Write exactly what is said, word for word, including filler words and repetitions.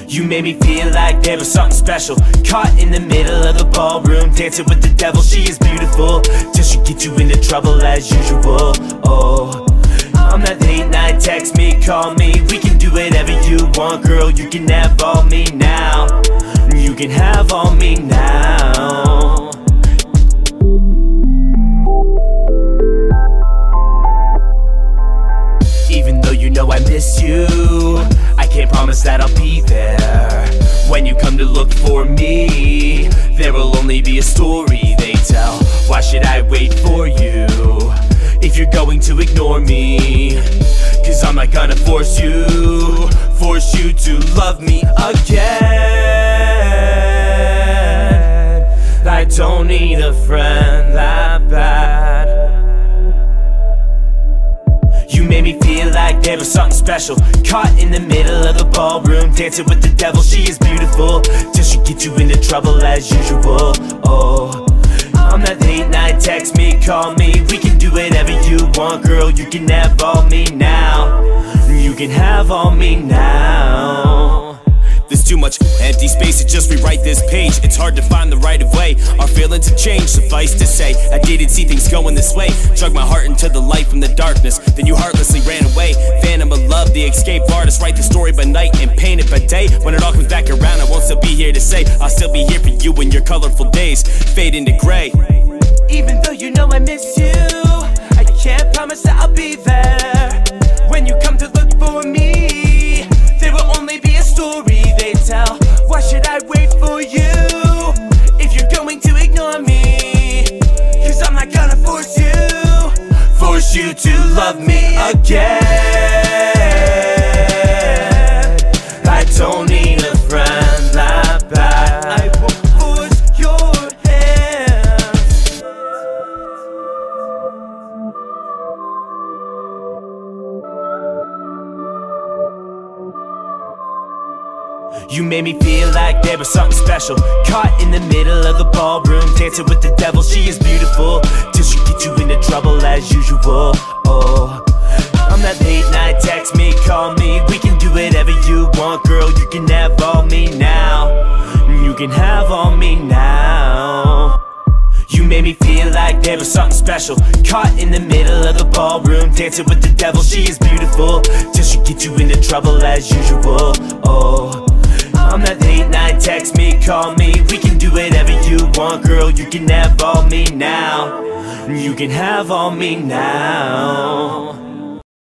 You made me feel like there was something special. Caught in the middle of the ballroom, dancing with the devil. She is beautiful, till she get you into trouble as usual. Oh, I'm that late night, text me, call me. We can do whatever you want, girl. You can have all me now. You can have all me now. Even though you know I miss you, I can't promise that I'll be there. When you come to look for me, there will only be a story they tell. Why should I wait for you if you're going to ignore me? Cause I'm not gonna force you, force you to love me again. I don't need a friend that bad. You made me feel like there was something special. Caught in the middle of the ballroom, dancing with the devil. She is beautiful, till she get you into trouble as usual. Oh, I'm that late night, text me, call me. We can do whatever you want, girl. You can have all me now. You can have all me now. There's too much empty space to just rewrite this page. It's hard to find the right of way. Our feelings have changed, suffice to say I didn't see things going this way. Drug my heart into the light from the darkness, then you heartlessly ran away. Phantom of love, the escape artist. Write the story by night and paint it by day. When it all comes back around, I won't still be here to say I'll still be here for you when your colorful days fade into gray. Even though you know I miss you, I can't promise that I'll be there. When you come to look for me, there will only be a story they tell. Why should I wait for you if you're going to ignore me? Cause I'm not gonna force you, force you to love me again. I don't need a friend that bad. I won't force your hands. You made me feel like there was something special. Caught in the middle of the ballroom, dancing with the devil. She is beautiful, till she get you into trouble as usual. Oh, I'm that late night, text me, call me. We can do whatever you want, girl. You can have all me now. You can have all me now. You made me feel like there was something special. Caught in the middle of the ballroom, dancing with the devil. She is beautiful, till she get you into trouble as usual. Oh, I'm that late night, text me, call me. We can do whatever you want, girl. You can have all me now. You can have all me now.